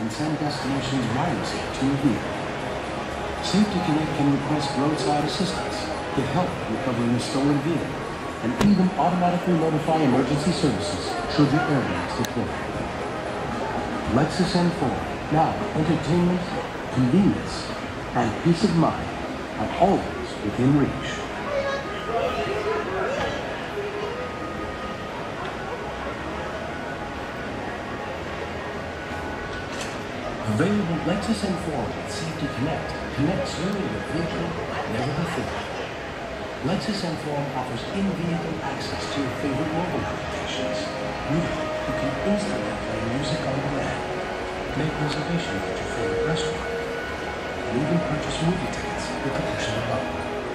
and send destinations wirelessly to your vehicle. Safety Connect can request roadside assistance, get help recovering a stolen vehicle, and even automatically notify emergency services should your airbags deploy. Lexus N4, now entertainment, convenience, and peace of mind are always within reach. Available Lexus N4 with Safety Connect connects you and your vehicle like never before. Lexus N4 offers in-vehicle access to your favorite mobile applications. You can instantly play music on demand, make reservations at your favorite restaurant, and even purchase movie tickets with the push of a button.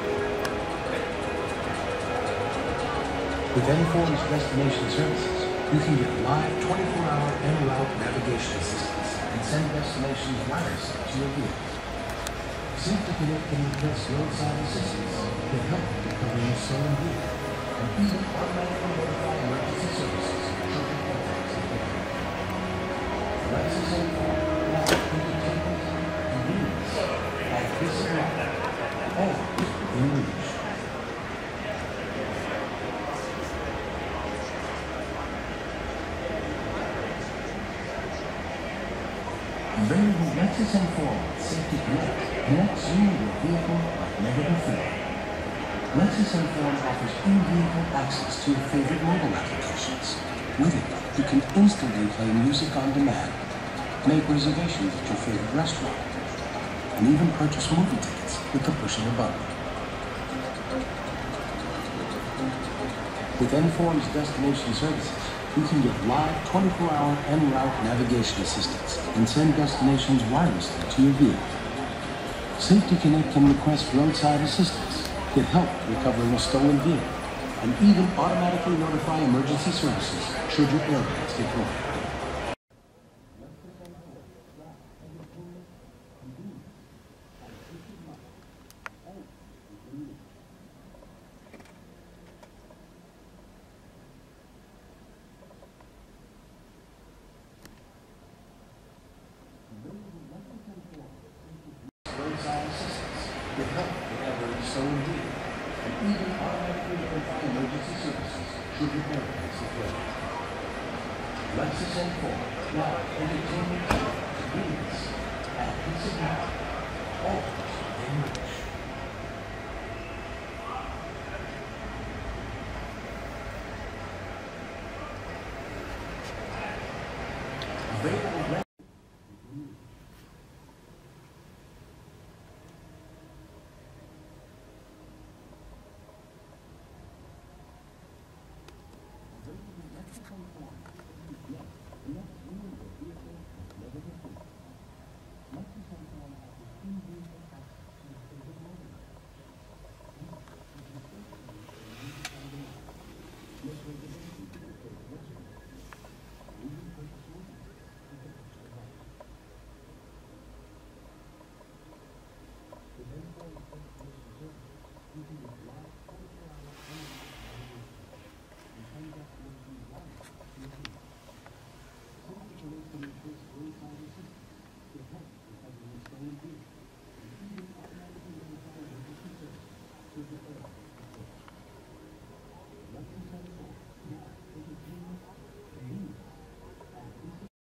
With N4's destination services, you can get live 24-hour en route navigation assistance and send destinations wirelessly to your vehicle. Safety Connect can request roadside assistance, get help recovering a stolen vehicle, and even automatically notify emergency services should your airbags deploy. Lexus N4, now entertainment, convenience, and peace of mind, always within reach. Available Lexus N4 with Safety Connect connects you and your vehicle like never before. Lexus N4 offers in-vehicle access to your favorite mobile applications. With it, you can instantly play music on demand, make reservations at your favorite restaurant, and even purchase movie tickets with the push of a button. With N4's destination services, you can get live 24-hour en route navigation assistance and send destinations wirelessly to your vehicle. Safety Connect can request roadside assistance, get help recovering a stolen vehicle, and even automatically notify emergency services should your airbags deploy. Roadside assistance, get help recovering a stolen vehicle, and even automatically notify emergency services should your airbags deploy. Lexus N4, now entertainment, convenience, and peace of mind, always within reach. Available Thank you.